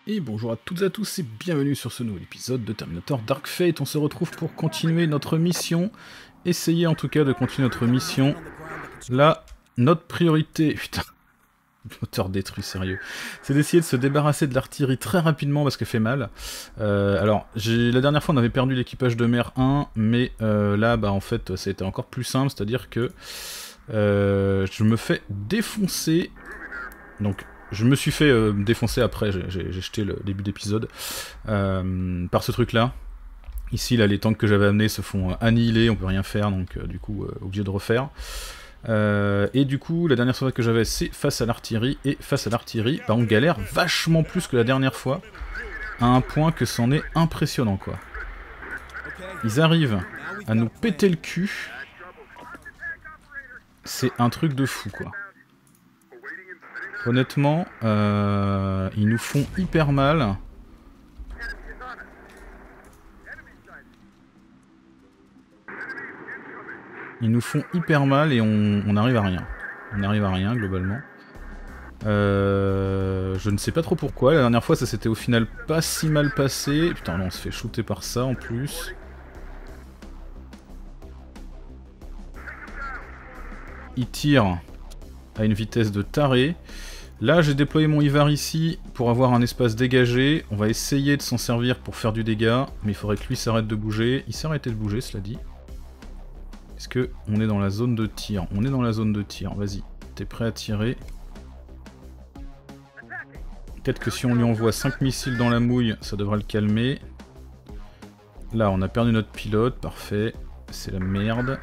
Et bonjour à toutes et à tous et bienvenue sur ce nouvel épisode de Terminator Dark Fate. On se retrouve pour continuer notre mission. Essayer en tout cas de continuer notre mission. Là, notre priorité... Putain, le moteur détruit, sérieux. C'est d'essayer de se débarrasser de l'artillerie très rapidement parce qu'elle fait mal. Alors, la dernière fois on avait perdu l'équipage de mer 1, mais là, bah en fait, ça a été encore plus simple. C'est-à-dire que je me fais défoncer. Donc... Je me suis fait défoncer après, j'ai jeté le début d'épisode, par ce truc-là. Ici, là, les tanks que j'avais amenés se font annihiler, on peut rien faire, donc du coup, obligé de refaire. Et du coup, la dernière fois que j'avais, c'est face à l'artillerie, et face à l'artillerie, bah, on galère vachement plus que la dernière fois, à un point que c'en est impressionnant, quoi. Ils arrivent à nous péter le cul. C'est un truc de fou, quoi. Honnêtement, ils nous font hyper mal. Ils nous font hyper mal et on n'arrive à rien. On n'arrive à rien, globalement. Je ne sais pas trop pourquoi. La dernière fois, ça s'était au final pas si mal passé. Putain, non, on se fait shooter par ça, en plus. Ils tirent à une vitesse de taré. Là, j'ai déployé mon Ivar ici pour avoir un espace dégagé. On va essayer de s'en servir pour faire du dégât, mais il faudrait que lui s'arrête de bouger. Il s'est arrêté de bouger, cela dit. Est-ce que on est dans la zone de tir? On est dans la zone de tir, vas-y. T'es prêt à tirer? Peut-être que si on lui envoie 5 missiles dans la mouille, ça devrait le calmer. Là, on a perdu notre pilote, parfait. C'est la merde.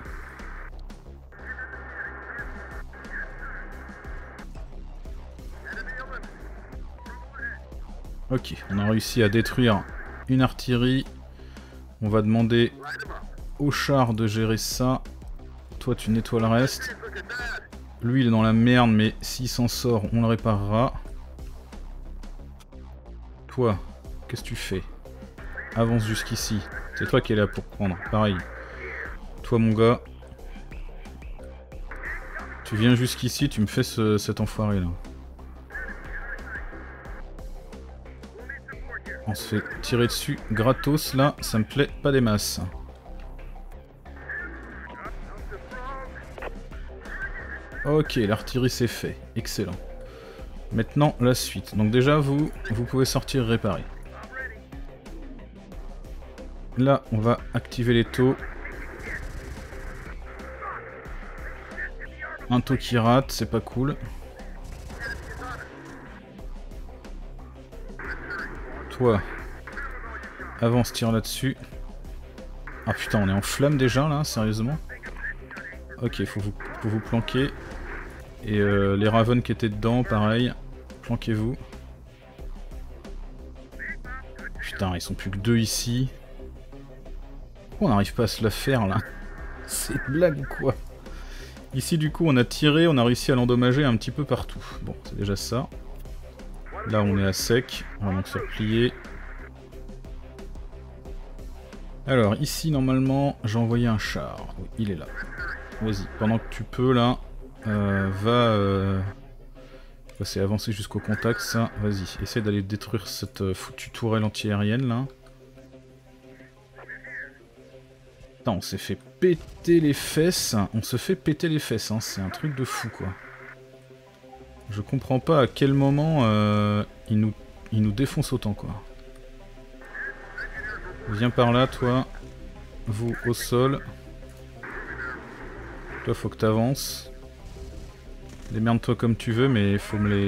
Ok, on a réussi à détruire une artillerie. On va demander au char de gérer ça. Toi, tu nettoies le reste. Lui, il est dans la merde, mais s'il s'en sort, on le réparera. Toi, qu'est-ce que tu fais? Avance jusqu'ici. C'est toi qui es là pour prendre. Pareil. Toi, mon gars. Tu viens jusqu'ici, tu me fais cet enfoiré, là. On se fait tirer dessus gratos, là. Ça me plaît pas des masses. Ok, l'artillerie c'est fait. Excellent. Maintenant, la suite. Donc déjà, vous pouvez sortir réparer. Là, on va activer les taux. Un taux qui rate, c'est pas cool. Toi, avance, tire là-dessus. Ah putain, on est en flamme déjà, là, sérieusement. Ok, faut vous planquer. Et les Ravens qui étaient dedans, pareil. Planquez-vous. Putain, ils sont plus que 2 ici. Pourquoi on n'arrive pas à se la faire, là? C'est une blague ou quoi? Ici, du coup, on a tiré, on a réussi à l'endommager un petit peu partout. Bon, c'est déjà ça. Là, on est à sec. On va donc se replier. Alors, ici, normalement, j'ai envoyé un char. Oui, il est là. Vas-y, pendant que tu peux, là, c'est avancer jusqu'au contact, ça. Vas-y, essaie d'aller détruire cette foutue tourelle antiaérienne, là. Putain, on s'est fait péter les fesses. On se fait péter les fesses, hein. C'est un truc de fou, quoi. Je comprends pas à quel moment il nous défonce autant, quoi. Viens par là, toi. Vous, au sol. Toi, faut que t'avances. Démerde-toi comme tu veux, mais faut me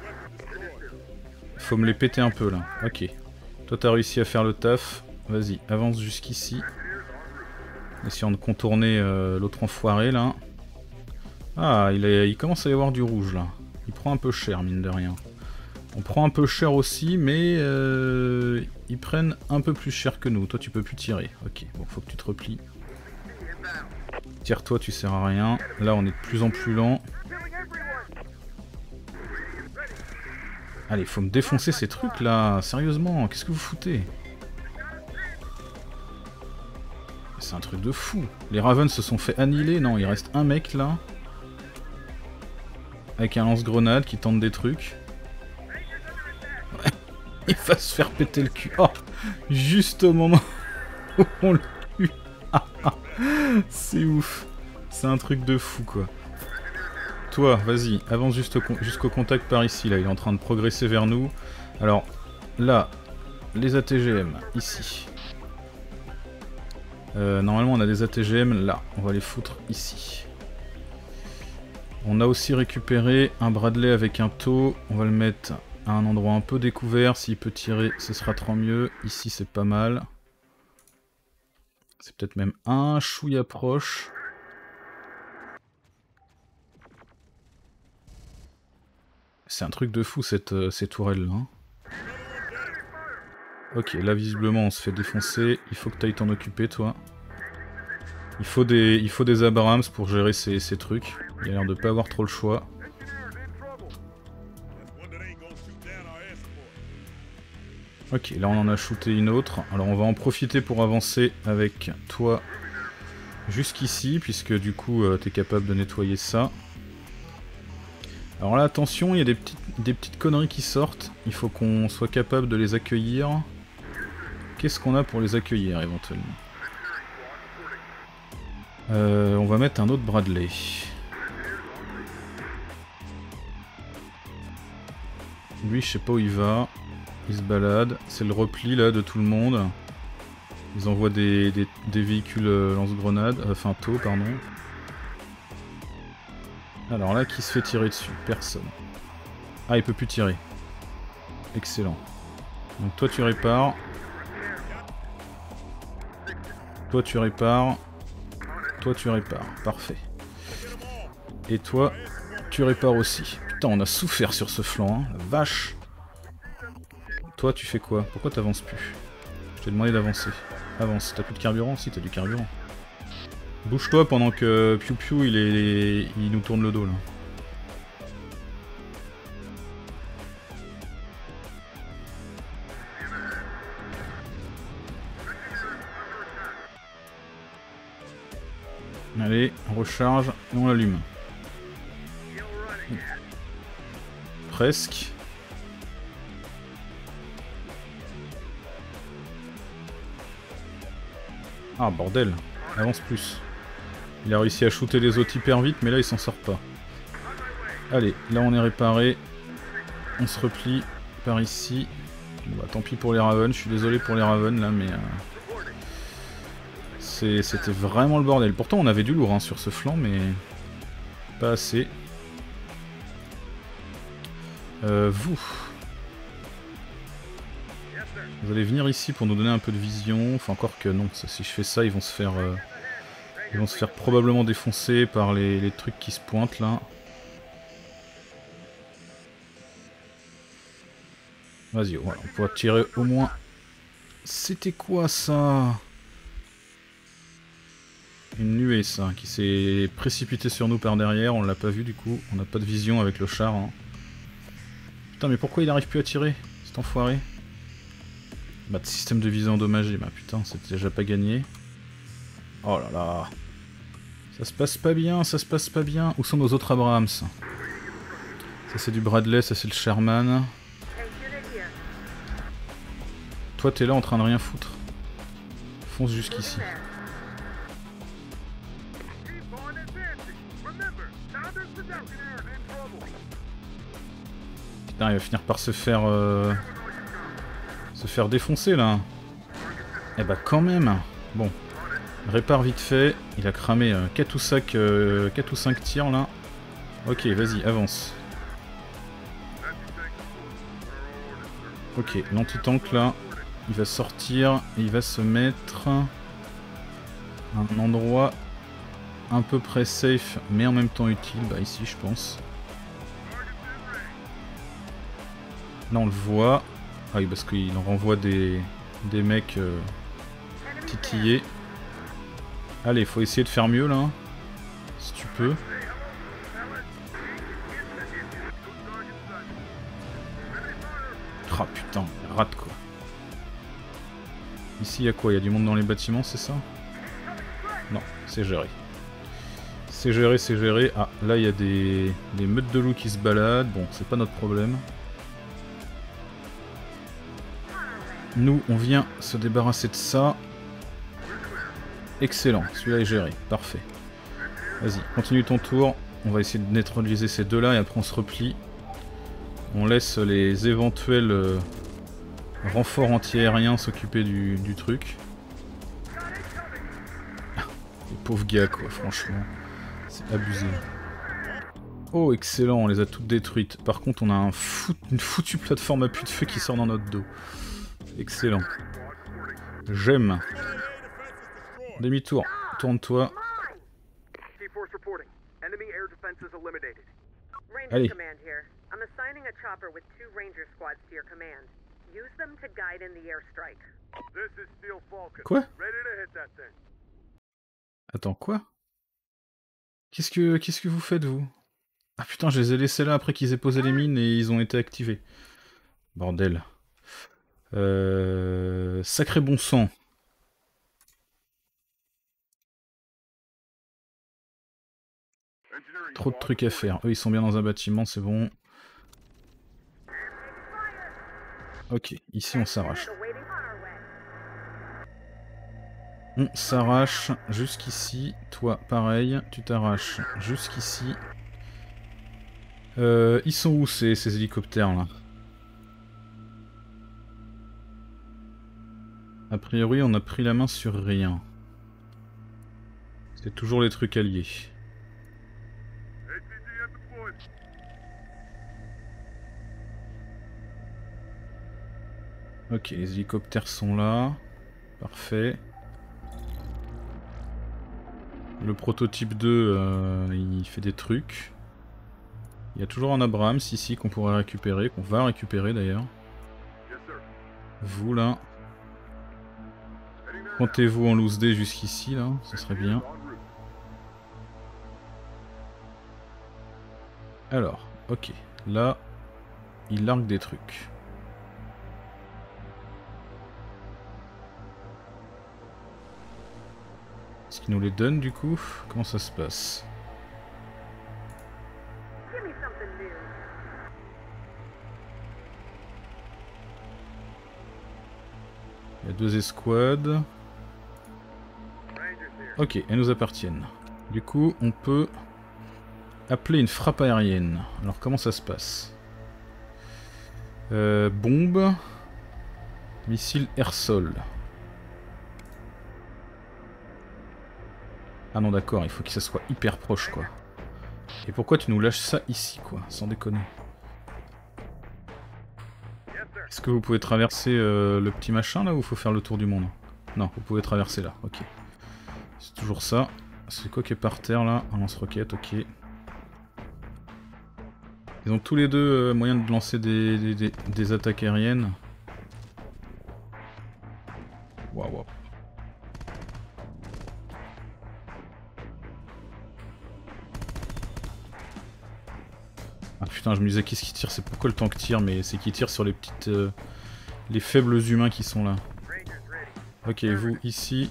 les péter un peu, là. Ok. Toi, t'as réussi à faire le taf. Vas-y, avance jusqu'ici. Essayons de contourner l'autre enfoiré, là. Ah, il commence à y avoir du rouge, là. Il prend un peu cher, mine de rien. On prend un peu cher aussi, mais ils prennent un peu plus cher que nous. Toi, tu peux plus tirer. Ok, bon, faut que tu te replies. Tire-toi, tu sers à rien. Là, on est de plus en plus lent. Allez, faut me défoncer ces trucs, là. Sérieusement, qu'est-ce que vous foutez? C'est un truc de fou. Les Ravens se sont fait annihiler. Non, il reste un mec, là. Avec un lance-grenade qui tente des trucs. Il va se faire péter le cul. Oh, juste au moment où on l'a eu. C'est ouf. C'est un truc de fou, quoi. Toi, vas-y, avance jusqu'au contact par ici, là. Il est en train de progresser vers nous. Alors, là, les ATGM, ici. Normalement, on a des ATGM, là. On va les foutre ici. On a aussi récupéré un Bradley avec un taux. On va le mettre à un endroit un peu découvert. S'il peut tirer, ce sera trop mieux. Ici, c'est pas mal. C'est peut-être même un chouïa proche. C'est un truc de fou, ces tourelles-là. Hein. Ok, là, visiblement, on se fait défoncer. Il faut que tu ailles t'en occuper, toi. Il faut des Abrams pour gérer ces trucs. Il a l'air de pas avoir trop le choix. Ok, là on en a shooté une autre. Alors on va en profiter pour avancer avec toi jusqu'ici, puisque du coup t'es capable de nettoyer ça. Alors là attention, il y a des petites conneries qui sortent. Il faut qu'on soit capable de les accueillir. Qu'est-ce qu'on a pour les accueillir éventuellement? On va mettre un autre Bradley. Lui je sais pas où il va. Il se balade, c'est le repli là de tout le monde. Ils envoient des véhicules lance-grenades, enfin taux pardon. Alors là, qui se fait tirer dessus? Personne. Ah, il peut plus tirer. Excellent. Donc toi tu répares. Toi tu répares. Toi tu répares. Parfait. Et toi, tu répares aussi. Putain, on a souffert sur ce flanc, hein. La vache. Toi, tu fais quoi? Pourquoi t'avances plus? Je t'ai demandé d'avancer. Avance. T'as plus de carburant? Si, t'as du carburant. Bouge-toi pendant que Piu Piu il nous tourne le dos là. Allez, on recharge et on l'allume. Presque. Ah bordel, avance plus. Il a réussi à shooter les autres hyper vite, mais là il s'en sort pas. Allez, là on est réparé. On se replie par ici. Bon, bah, tant pis pour les Ravens, je suis désolé pour les Ravens là, mais... C'était vraiment le bordel. Pourtant on avait du lourd hein, sur ce flanc, mais... pas assez. Vous allez venir ici pour nous donner un peu de vision. Enfin encore que non, ça, si je fais ça, ils vont se faire probablement défoncer par les trucs qui se pointent là. Vas-y, voilà, on pourra tirer au moins. C'était quoi ça? Une nuée ça, qui s'est précipitée sur nous par derrière, on l'a pas vu du coup, on n'a pas de vision avec le char. Hein. Putain mais pourquoi il arrive plus à tirer, cet enfoiré? Bah de système de visée endommagé, bah putain c'est déjà pas gagné. Oh là là. Ça se passe pas bien, ça se passe pas bien. Où sont nos autres Abrams? Ça c'est du Bradley, ça c'est le Sherman. Toi t'es là en train de rien foutre. Fonce jusqu'ici. Putain il va finir par se faire défoncer là. Eh bah quand même. Bon. Répare vite fait. Il a cramé 4 ou 5 tirs là. Ok, vas-y, avance. Ok, l'anti-tank là, il va sortir et il va se mettre à un endroit à peu près safe mais en même temps utile. Bah ici je pense. Là on le voit. Ah oui, parce qu'il en renvoie des mecs titillés. Allez, faut essayer de faire mieux là. Si tu peux. Ah putain, rate quoi. Ici il y a quoi? Il y a du monde dans les bâtiments, c'est ça? Non, c'est géré. C'est géré, c'est géré. Ah, là il y a des meutes de loups qui se baladent. Bon, c'est pas notre problème. Nous, on vient se débarrasser de ça. Excellent, celui-là est géré, parfait. Vas-y, continue ton tour. On va essayer de neutraliser ces deux-là et après on se replie. On laisse les éventuels renforts anti-aériens s'occuper du truc. Les pauvres gars quoi, franchement. C'est abusé. Oh excellent, on les a toutes détruites. Par contre on a une foutue plateforme à puits de feu qui sort dans notre dos. Excellent. J'aime. Demi-tour, tourne-toi. Allez. Quoi? Attends, quoi? Qu'est-ce que vous faites, vous? Ah putain, je les ai laissés là après qu'ils aient posé les mines et ils ont été activés. Bordel. Sacré bon sang. Trop de trucs à faire. Eux, ils sont bien dans un bâtiment, c'est bon. Ok, ici on s'arrache. On s'arrache jusqu'ici. Toi, pareil, tu t'arraches jusqu'ici. Ils sont où ces hélicoptères là? A priori, on a pris la main sur rien. C'est toujours les trucs alliés. Ok, les hélicoptères sont là. Parfait. Le prototype 2, il fait des trucs. Il y a toujours un Abrams ici qu'on pourrait récupérer, qu'on va récupérer d'ailleurs. Vous là. Comptez-vous en loose D jusqu'ici là, ça serait bien. Alors, ok. Là, il largue des trucs. Est-ce qu'il nous les donne du coup? Comment ça se passe? Il y a 2 escouades. Ok, elles nous appartiennent. Du coup, on peut appeler une frappe aérienne. Alors comment ça se passe? Bombe. Missile air-sol. Ah non d'accord, il faut que ça soit hyper proche quoi. Et pourquoi tu nous lâches ça ici quoi, sans déconner? Est-ce que vous pouvez traverser le petit machin là ou faut faire le tour du monde? Non, vous pouvez traverser là, ok. C'est toujours ça. C'est quoi qui est par terre là? Un lance-roquette, ok. Ils ont tous les deux moyen de lancer des attaques aériennes. Waouh, waouh. Ah putain, je me disais qu'est-ce qui tire? C'est pourquoi le tank tire, mais c'est qu'il tire sur les petites... les faibles humains qui sont là. Ok, vous ici...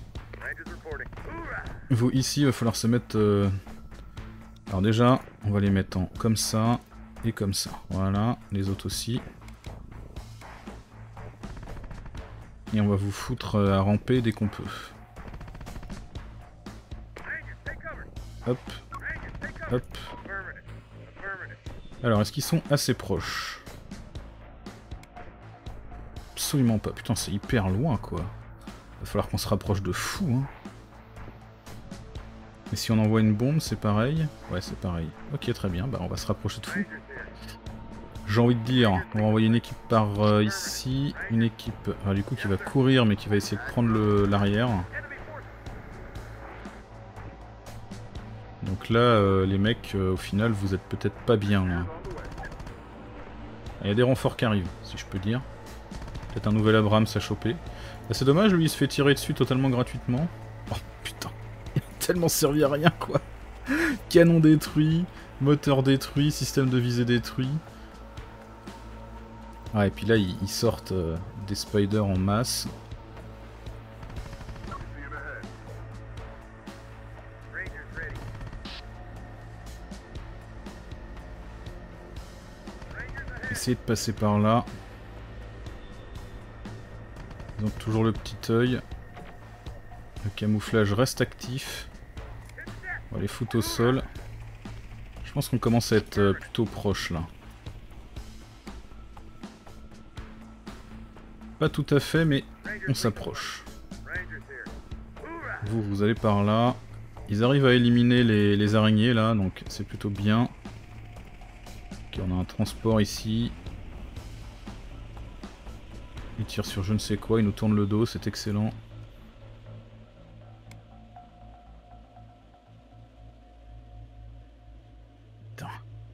Vous ici, il va falloir se mettre... Alors déjà, on va les mettre en comme ça et comme ça. Voilà, les autres aussi. Et on va vous foutre à ramper dès qu'on peut. Hop. Hop. Alors, est-ce qu'ils sont assez proches? Absolument pas. Putain, c'est hyper loin, quoi. Va falloir qu'on se rapproche de fou, hein. Et si on envoie une bombe, c'est pareil? Ouais, c'est pareil. Ok, très bien. Bah, on va se rapprocher de fou. J'ai envie de dire, on va envoyer une équipe par ici. Une équipe, du coup, qui va courir, mais qui va essayer de prendre l'arrière. Donc là, les mecs, au final, vous êtes peut-être pas bien, là. Il y a des renforts qui arrivent, si je peux dire. Peut-être un nouvel Abrams à choper. Bah, c'est dommage, lui, il se fait tirer dessus totalement gratuitement. Oh, putain. Il a tellement servi à rien, quoi. Canon détruit, moteur détruit, système de visée détruit. Ah, et puis là, ils sortent des spiders en masse. Essayez de passer par là. Toujours le petit œil. Le camouflage reste actif. On va les foutre au sol. Je pense qu'on commence à être plutôt proche là. Pas tout à fait, mais on s'approche. Vous allez par là. Ils arrivent à éliminer les araignées là, donc c'est plutôt bien. Ok, on a un transport ici. Ils tirent sur je ne sais quoi, ils nous tournent le dos, c'est excellent. Putain.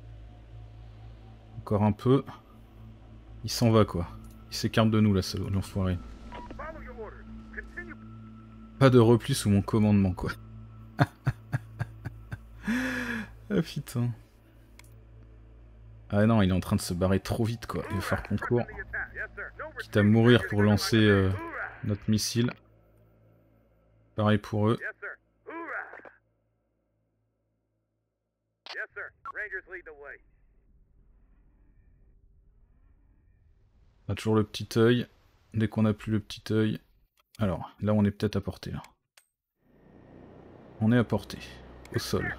Encore un peu. Il s'en va quoi. Il s'écarte de nous là, l'enfoiré. Pas de repli sous mon commandement quoi. Ah putain. Ah non, il est en train de se barrer trop vite quoi. Il va faire qu'on court. Quitte à mourir pour lancer notre missile. Pareil pour eux. On a toujours le petit œil. Dès qu'on a plus le petit œil. Alors, là on est peut-être à portée là. On est à portée. Au sol.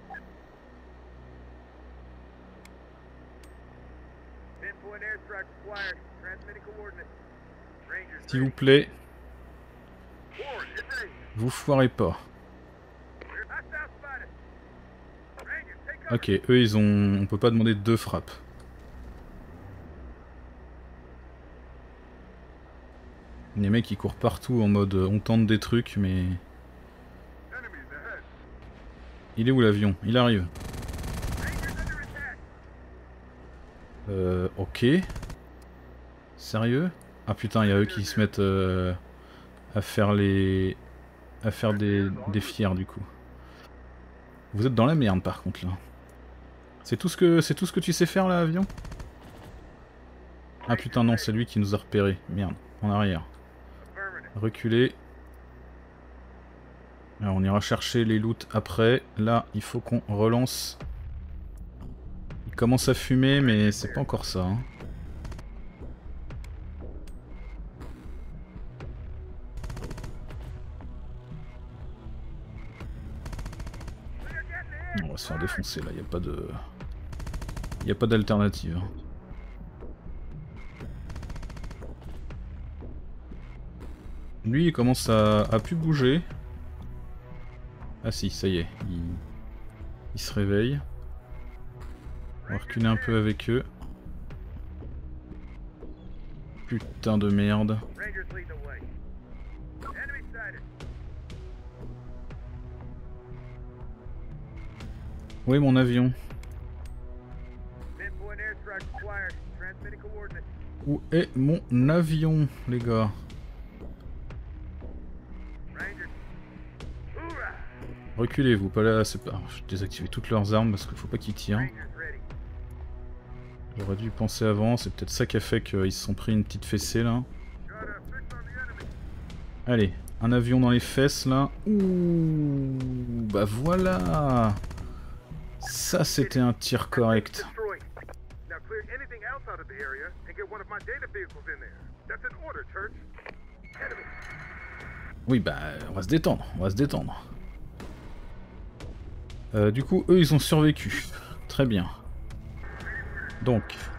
S'il vous plaît. Vous foirez pas. Ok, eux ils ont... On peut pas demander 2 frappes. Les mecs ils courent partout en mode on tente des trucs mais... Il est où l'avion? Il arrive. Ok. Sérieux? Ah putain, il y a eux qui se mettent à faire les... à faire des fiers du coup. Vous êtes dans la merde par contre là. C'est tout ce que tu sais faire là, avion? Ah putain non, c'est lui qui nous a repérés. Merde, en arrière. Reculer. Alors on ira chercher les loots après. Là, il faut qu'on relance. Il commence à fumer, mais c'est pas encore ça. Hein. On va se faire défoncer là, il n'y a pas de... Il n'y a pas d'alternative. Lui il commence à plus bouger. Ah si, ça y est, il se réveille. On va reculer un peu avec eux. Putain de merde. Où est mon avion? Où est mon avion, les gars? Reculez-vous, pas là, c'est pas... Je vais désactiver toutes leurs armes parce qu'il faut pas qu'ils tirent. J'aurais dû y penser avant, c'est peut-être ça qui a fait qu'ils se sont pris une petite fessée là. Allez, un avion dans les fesses là. Ouh, bah voilà. Ça c'était un tir correct. Oui bah on va se détendre, on va se détendre. Du coup eux ils ont survécu. Très bien. Donc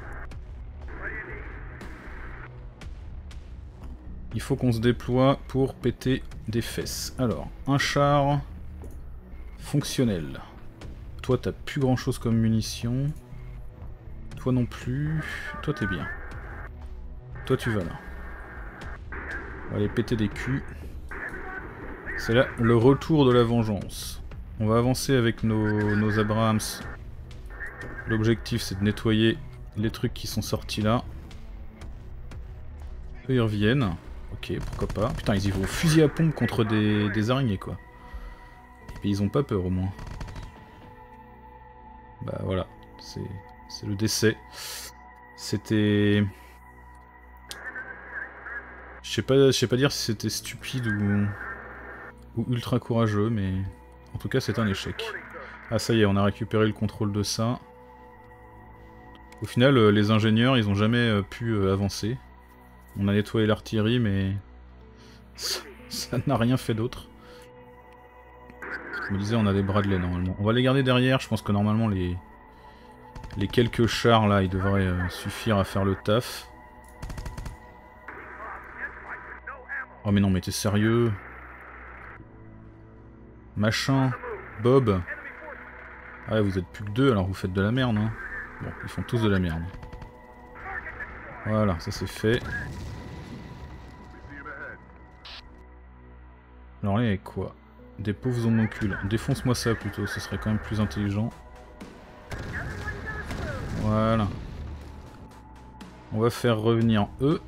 il faut qu'on se déploie pour péter des fesses. Alors, un char fonctionnel. Toi t'as plus grand chose comme munitions. Toi non plus. Toi t'es bien. Toi tu vas là. On va aller péter des culs. C'est là le retour de la vengeance. On va avancer avec nos Abrams. L'objectif c'est de nettoyer les trucs qui sont sortis là. Eux ils reviennent. Ok, pourquoi pas. Putain, ils y vont au fusil à pompe contre des araignées quoi. Et ils ont pas peur au moins. Bah voilà, c'est le décès. C'était... Je sais pas dire si c'était stupide ou ultra courageux, mais en tout cas c'est un échec. Ah ça y est, on a récupéré le contrôle de ça. Au final, les ingénieurs, ils ont jamais pu avancer. On a nettoyé l'artillerie, mais Ça n'a rien fait d'autre. Je me disais, on a des Bradley normalement. On va les garder derrière, je pense que normalement les quelques chars là, ils devraient suffire à faire le taf. Oh mais non, mais t'es sérieux? Machin, Bob. Ah ouais, vous êtes plus que 2, alors vous faites de la merde, hein. Bon, ils font tous de la merde. Voilà, ça c'est fait. Alors là, il y a quoi? Des pauvres homoncules. Défonce-moi ça plutôt, ce serait quand même plus intelligent. Voilà. On va faire revenir eux.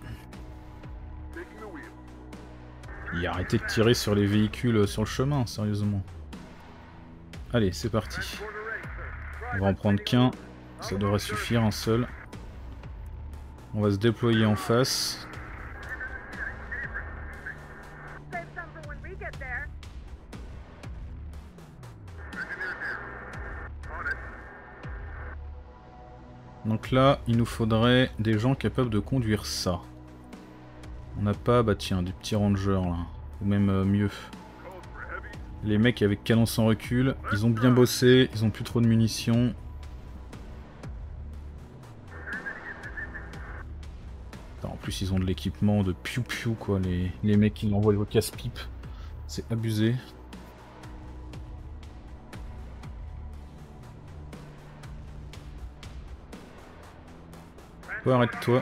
Et arrêtez de tirer sur les véhicules sur le chemin, sérieusement. Allez, c'est parti. On va en prendre qu'un. Ça devrait suffire, un seul. On va se déployer en face. Donc là, il nous faudrait des gens capables de conduire ça. On n'a pas, bah tiens, des petits rangers là. Ou même mieux. Les mecs avec canon sans recul, ils ont bien bossé, ils ont plus trop de munitions. En plus, ils ont de l'équipement de piou-piou quoi, les mecs qui envoient les casse-pipe. C'est abusé. Toi, arrête-toi.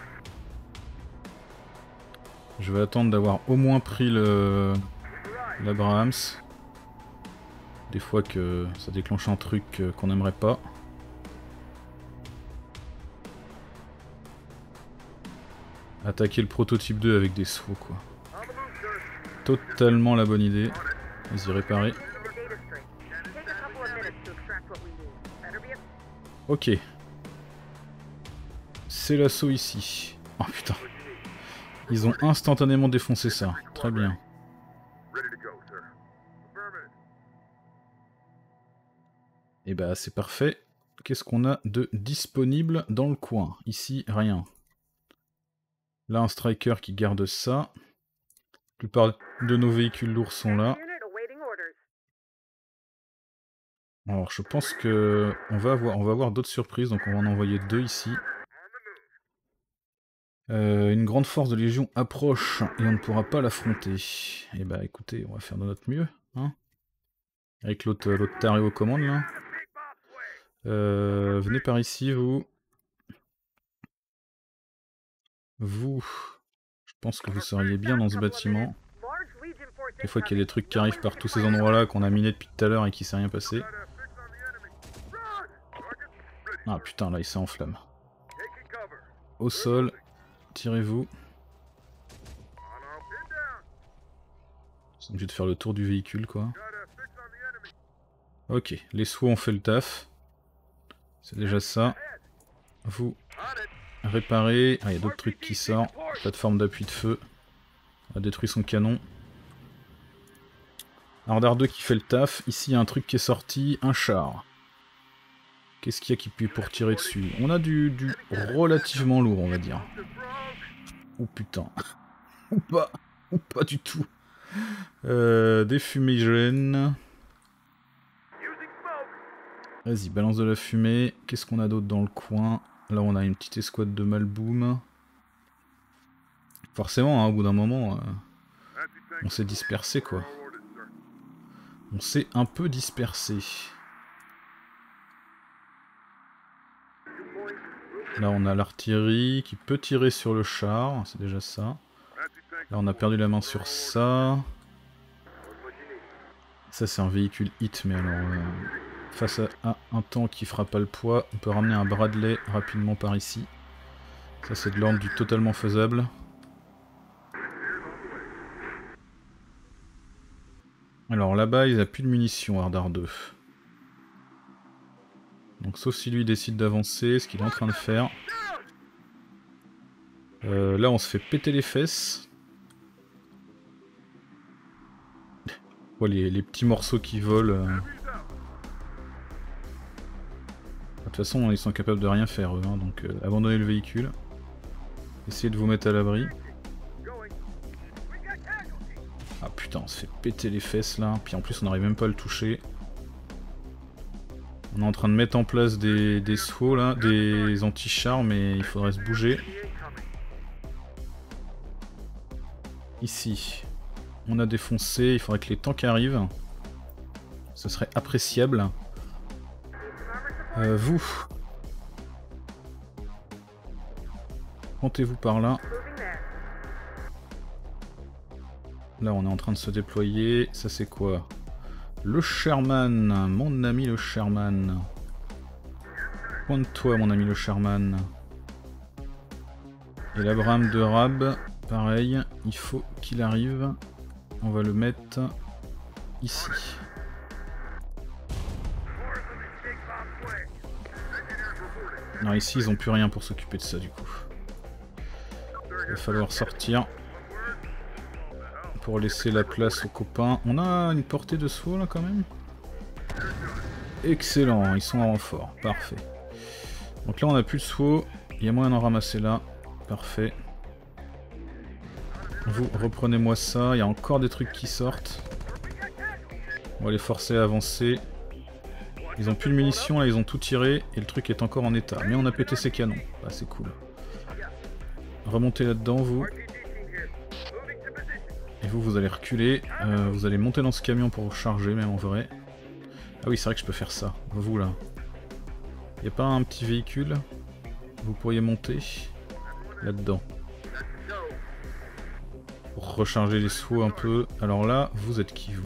Je vais attendre d'avoir au moins pris l'Abrahams. Des fois que ça déclenche un truc qu'on n'aimerait pas. Attaquer le prototype 2 avec des sauts quoi. Totalement la bonne idée. Vas-y, réparer. Ok. C'est l'assaut ici. Oh putain. Ils ont instantanément défoncé ça. Très bien. Et bah c'est parfait. Qu'est-ce qu'on a de disponible dans le coin? Ici, rien. Là, un striker qui garde ça. La plupart de nos véhicules lourds sont là. Alors je pense que on va avoir d'autres surprises, donc on va en envoyer 2 ici. Une grande force de légion approche et on ne pourra pas l'affronter. Et bah écoutez, on va faire de notre mieux, hein. Avec l'autre taré aux commandes là. Venez par ici vous. Vous, je pense que vous seriez bien dans ce bâtiment. Des fois qu'il y a des trucs qui arrivent par tous ces endroits là qu'on a minés depuis tout à l'heure et qui s'est rien passé. Ah putain, là il s'enflamme. Au sol, tirez-vous. C'est obligé de faire le tour du véhicule quoi. Ok, les SWAT ont fait le taf. C'est déjà ça. Vous réparez. Ah, il y a d'autres trucs qui sortent. Plateforme d'appui de feu. On a détruit son canon. Ardar 2 qui fait le taf. Ici il y a un truc qui est sorti. Un char. Qu'est-ce qu'il y a qui peut pour tirer dessus? On a du relativement lourd on va dire. Oh putain. Ou pas. Ou pas du tout. Des fumigènes. Vas-y, balance de la fumée. Qu'est-ce qu'on a d'autre dans le coin? Là, on a une petite escouade de Malboom. Forcément, hein, au bout d'un moment, on s'est dispersé, quoi. On s'est un peu dispersé. Là, on a l'artillerie qui peut tirer sur le char. C'est déjà ça. Là, on a perdu la main sur ça. Ça, c'est un véhicule hit, mais alors... face à un tank qui fera pas le poids, on peut ramener un Bradley rapidement par ici. Ça c'est de l'ordre du totalement faisable. Alors là-bas il n'a plus de munitions Ardar 2. Donc sauf si lui décide d'avancer, ce qu'il est en train de faire. Là on se fait péter les fesses. Oh, les petits morceaux qui volent. De toute façon, ils sont capables de rien faire eux, hein, donc abandonnez le véhicule. Essayez de vous mettre à l'abri. Ah putain, on se fait péter les fesses là, puis en plus on n'arrive même pas à le toucher. On est en train de mettre en place des SWO là, des anti-chars, mais il faudrait se bouger. Ici, on a défoncé, il faudrait que les tanks arrivent. Ce serait appréciable. Vous. Montez-vous par là. Là on est en train de se déployer. Ça c'est quoi? Le Sherman, mon ami le Sherman. Pointe-toi mon ami le Sherman. Et l'Abraham de Rab, pareil, il faut qu'il arrive. On va le mettre ici. Non, ici ils ont plus rien pour s'occuper de ça du coup. Il va falloir sortir pour laisser la place aux copains. On a une portée de SWO là quand même. Excellent, ils sont en renfort, parfait. Donc là on a plus de SWO, il y a moyen d'en ramasser là, parfait. Vous reprenez-moi ça, il y a encore des trucs qui sortent. On va les forcer à avancer. Ils ont plus de munitions, là ils ont tout tiré et le truc est encore en état. Mais on a pété ses canons, ah, c'est cool. Remontez là-dedans vous. Et vous, vous allez reculer, vous allez monter dans ce camion pour vous charger même en vrai. Ah oui c'est vrai que je peux faire ça, vous là. Y a pas un petit véhicule? Vous pourriez monter là-dedans. Pour recharger les SWO un peu. Alors là, vous êtes qui vous?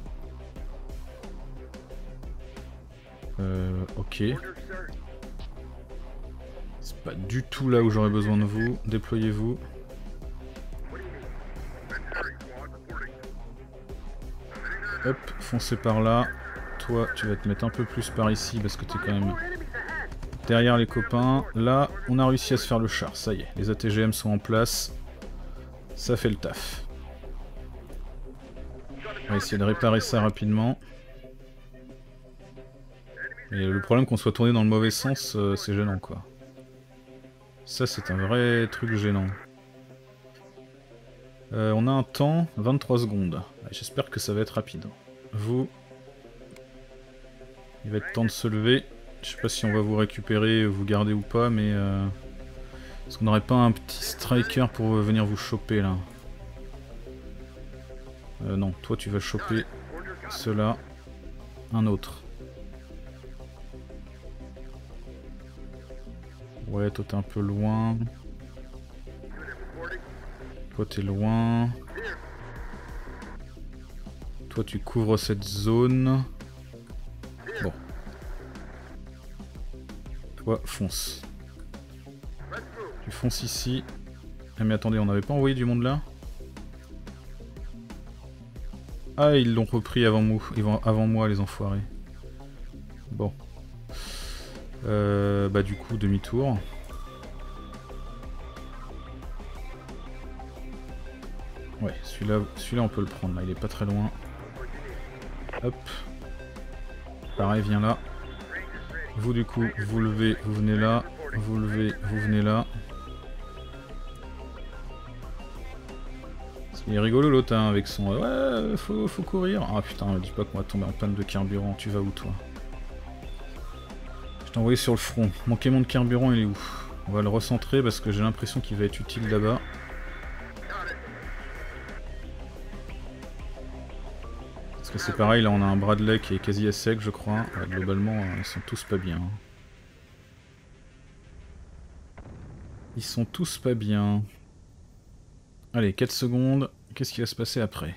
Ok. C'est pas du tout là où j'aurais besoin de vous. Déployez-vous. Hop, foncez par là. Toi, tu vas te mettre un peu plus par ici parce que t'es quand même derrière les copains. Là, on a réussi à se faire le char. Ça y est, les ATGM sont en place. Ça fait le taf. On va essayer de réparer ça rapidement. Et le problème qu'on soit tourné dans le mauvais sens, c'est gênant quoi. Ça c'est un vrai truc gênant. On a un temps, 23 secondes. J'espère que ça va être rapide. Vous... Il va être temps de se lever. Je sais pas si on va vous récupérer, vous garder ou pas, mais... Est-ce qu'on n'aurait pas un petit striker pour venir vous choper là? Non, toi tu vas choper ceux-là. Un autre. Ouais, toi t'es un peu loin. Toi t'es loin. Toi tu couvres cette zone. Bon. Toi fonce. Tu fonces ici. Ah mais attendez, on n'avait pas envoyé du monde là? Ah ils l'ont repris avant moi les enfoirés. Bon. Bah du coup demi-tour. Ouais, celui-là on peut le prendre là, il est pas très loin. Hop. Pareil, viens là. Vous du coup, vous levez, vous venez là. Vous levez, vous venez là. Il est rigolo l'autre hein, avec son... Ouais, faut courir. Ah putain, me dis pas qu'on va tomber en panne de carburant. Tu vas où toi? Je t'ai envoyé sur le front. Mon camion de carburant il est où? On va le recentrer parce que j'ai l'impression qu'il va être utile là-bas. Parce que c'est pareil, là on a un Bradley qui est quasi à sec je crois. Ouais, globalement ils sont tous pas bien. Ils sont tous pas bien. Allez, 4 secondes. Qu'est-ce qui va se passer après?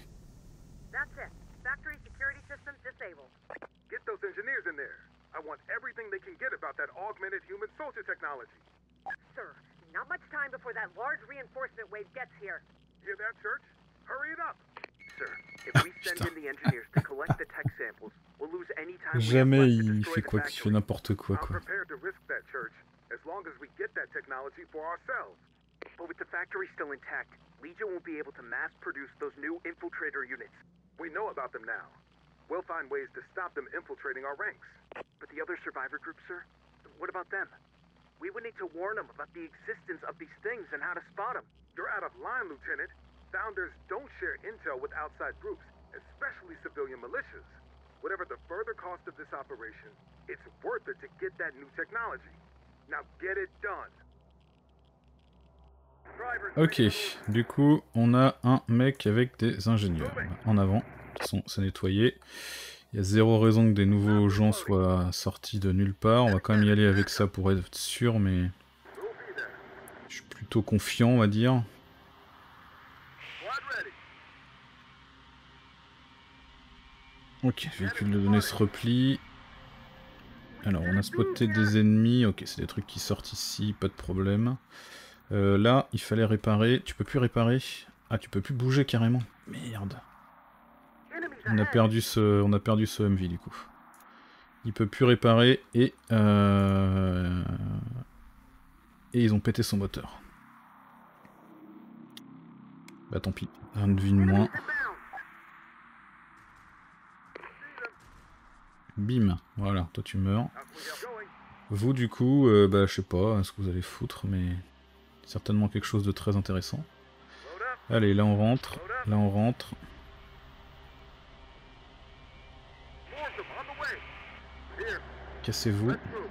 Jamais il fait quoi qu'il fait n'importe quoi. But with the factory still intact, Legion won't be able to mass produce those new infiltrator units. We know about them now. We'll find ways to stop them infiltrating our ranks. But the other survivor groups, sir? What about them? We would need to warn them about the existence of these things and how to spot them. You're out of line, Lieutenant. Founders don't share intel with outside groups, especially civilian militias. Whatever the further cost of this operation, it's worth it to get that new technology. Now get it done. Ok, du coup, on a un mec avec des ingénieurs en avant, qui sont nettoyés. Il y a zéro raison que des nouveaux gens soient sortis de nulle part. On va quand même y aller avec ça pour être sûr, mais je suis plutôt confiant, on va dire. Ok, véhicule de données se replie. Alors, on a spoté des ennemis. Ok, c'est des trucs qui sortent ici, pas de problème. Là, il fallait réparer. Tu peux plus réparer. Ah, tu peux plus bouger carrément. Merde. On a perdu ce MV du coup. Il peut plus réparer et ils ont pété son moteur. Bah tant pis, un de vie de moins. Bim, voilà, toi tu meurs. Vous du coup, bah je sais pas ce que vous allez foutre, mais certainement quelque chose de très intéressant. Allez, là on rentre, là on rentre. Cassez-vous.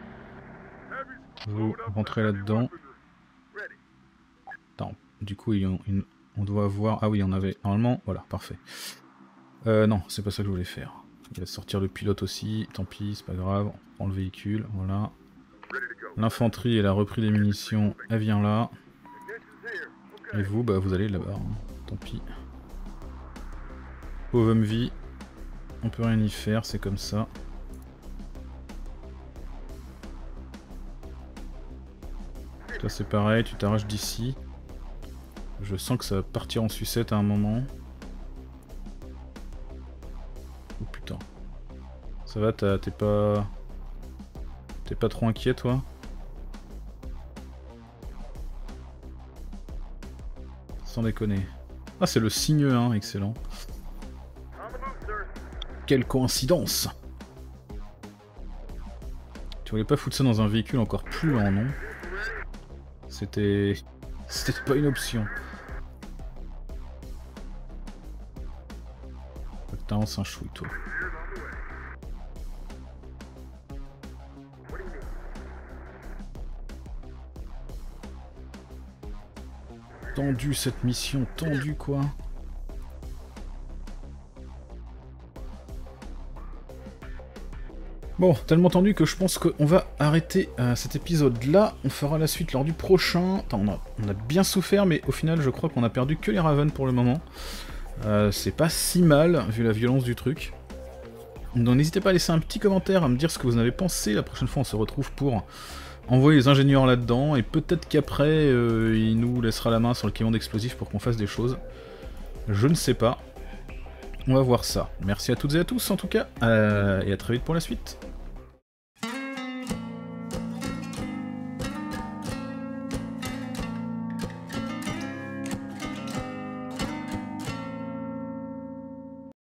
Vous rentrez là-dedans. Attends, du coup on doit avoir... Ah oui, on avait... Normalement, voilà, parfait. Non, c'est pas ça que je voulais faire. Il va sortir le pilote aussi, tant pis, c'est pas grave. On prend le véhicule, voilà. L'infanterie, elle a repris les munitions, elle vient là. Et vous, bah vous allez là-bas, hein. Tant pis. Pauvre MV, on peut rien y faire, c'est comme ça. Toi c'est pareil, tu t'arraches d'ici. Je sens que ça va partir en sucette à un moment. Oh putain. Ça va, t'es pas trop inquiet toi? Sans déconner. Ah c'est le signe 1, excellent. Quelle coïncidence! Tu voulais pas foutre ça dans un véhicule encore plus lent, non? C'était pas une option. Putain, c'est un chouille toi. Tendu cette mission, tendu quoi. Bon, tellement tendu que je pense qu'on va arrêter cet épisode là. On fera la suite lors du prochain. Attends, on a bien souffert, mais au final je crois qu'on a perdu que les Ravens pour le moment. C'est pas si mal vu la violence du truc. Donc n'hésitez pas à laisser un petit commentaire, à me dire ce que vous en avez pensé. La prochaine fois on se retrouve pour envoyer les ingénieurs là-dedans. Et peut-être qu'après il nous laissera la main sur le camion d'explosifs pour qu'on fasse des choses. Je ne sais pas. On va voir ça. Merci à toutes et à tous en tout cas, et à très vite pour la suite.